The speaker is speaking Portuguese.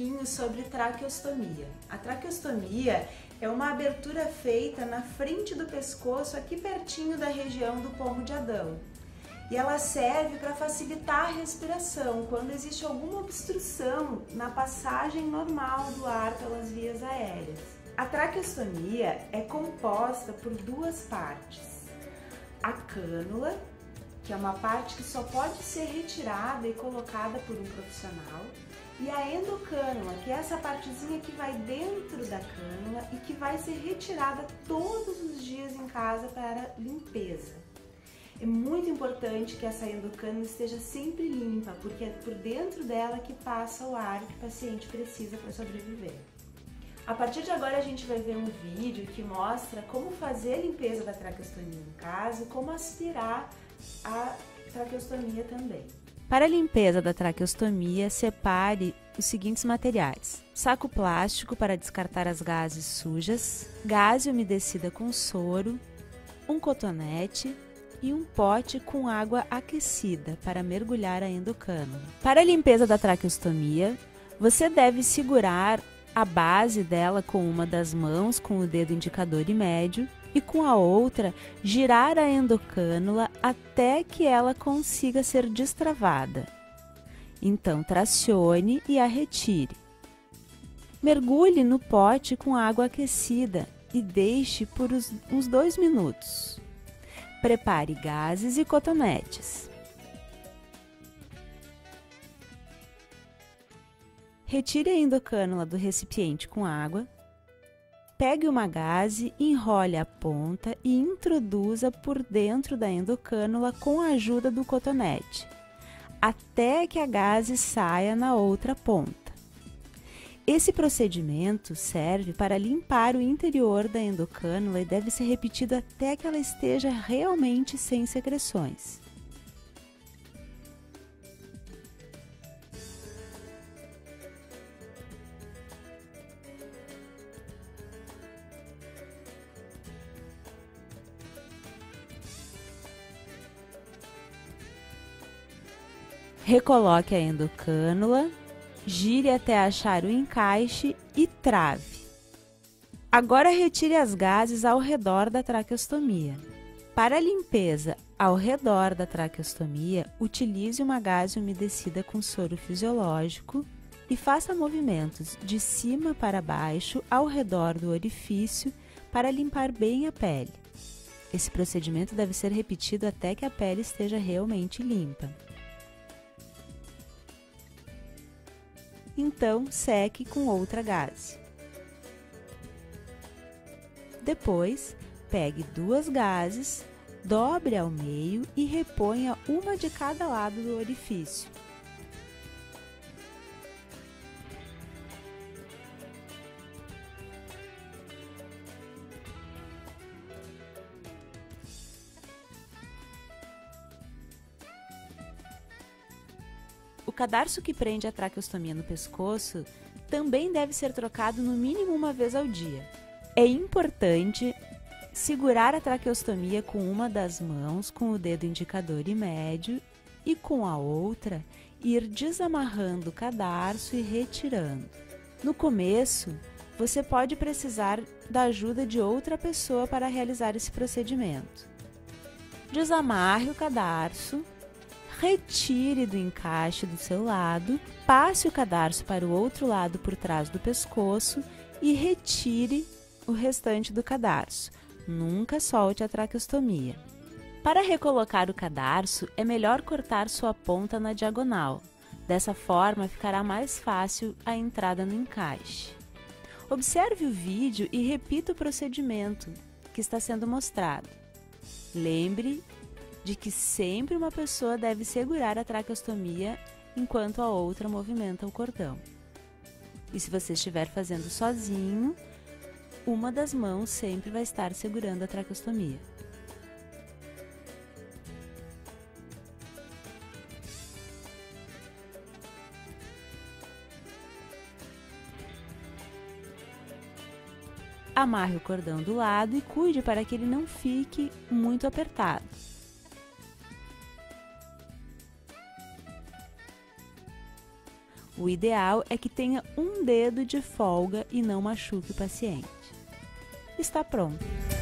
pouquinho sobre traqueostomia. A traqueostomia é uma abertura feita na frente do pescoço, aqui pertinho da região do pomo de Adão. E ela serve para facilitar a respiração quando existe alguma obstrução na passagem normal do ar pelas vias aéreas. A traqueostomia é composta por duas partes. A cânula, que é uma parte que só pode ser retirada e colocada por um profissional, e a endocânula, que é essa partezinha que vai dentro da cânula e que vai ser retirada todos os dias em casa para limpeza. É muito importante que essa endocânula esteja sempre limpa, porque é por dentro dela que passa o ar que o paciente precisa para sobreviver. A partir de agora a gente vai ver um vídeo que mostra como fazer a limpeza da traqueostomia em casa e como aspirar a traqueostomia também. Para a limpeza da traqueostomia, separe os seguintes materiais: saco plástico para descartar as gases sujas, gaze umedecida com soro, um cotonete e um pote com água aquecida para mergulhar a endocânula. Para a limpeza da traqueostomia, você deve segurar a base dela com uma das mãos com o dedo indicador e médio e com a outra girar a endocânula até que ela consiga ser destravada. Então tracione e a retire. Mergulhe no pote com água aquecida e deixe por uns 2 minutos. Prepare gases e cotonetes. Retire a endocânula do recipiente com água. Pegue uma gaze, enrole a ponta e introduza por dentro da endocânula com a ajuda do cotonete, até que a gaze saia na outra ponta. Esse procedimento serve para limpar o interior da endocânula e deve ser repetido até que ela esteja realmente sem secreções. Recoloque a endocânula, gire até achar o encaixe e trave. Agora retire as gases ao redor da traqueostomia. Para a limpeza ao redor da traqueostomia, utilize uma gaze umedecida com soro fisiológico e faça movimentos de cima para baixo ao redor do orifício para limpar bem a pele. Esse procedimento deve ser repetido até que a pele esteja realmente limpa. Então, seque com outra gaze. Depois, pegue 2 gases, dobre ao meio e reponha uma de cada lado do orifício. O cadarço que prende a traqueostomia no pescoço também deve ser trocado no mínimo uma vez ao dia. É importante segurar a traqueostomia com uma das mãos com o dedo indicador e médio e com a outra ir desamarrando o cadarço e retirando. No começo, você pode precisar da ajuda de outra pessoa para realizar esse procedimento. Desamarre o cadarço. Retire do encaixe do seu lado, passe o cadarço para o outro lado por trás do pescoço e retire o restante do cadarço. Nunca solte a traqueostomia. Para recolocar o cadarço, é melhor cortar sua ponta na diagonal. Dessa forma, ficará mais fácil a entrada no encaixe. Observe o vídeo e repita o procedimento que está sendo mostrado. Lembre de que sempre uma pessoa deve segurar a traqueostomia enquanto a outra movimenta o cordão. E se você estiver fazendo sozinho, uma das mãos sempre vai estar segurando a traqueostomia. Amarre o cordão do lado e cuide para que ele não fique muito apertado. O ideal é que tenha um dedo de folga e não machuque o paciente. Está pronto!